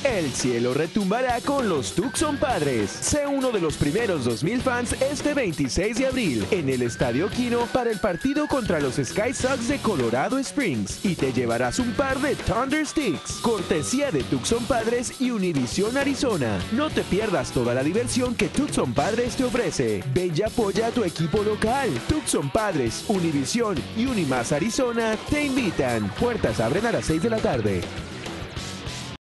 El cielo retumbará con los Tucson Padres. Sé uno de los primeros 2,000 fans este 26 de abril en el Estadio Kino para el partido contra los Sky Sox de Colorado Springs y te llevarás un par de Thunder Sticks, cortesía de Tucson Padres y Univision Arizona. No te pierdas toda la diversión que Tucson Padres te ofrece. Ven y apoya a tu equipo local. Tucson Padres, Univision y Unimas Arizona te invitan. Puertas abren a las 6 de la tarde.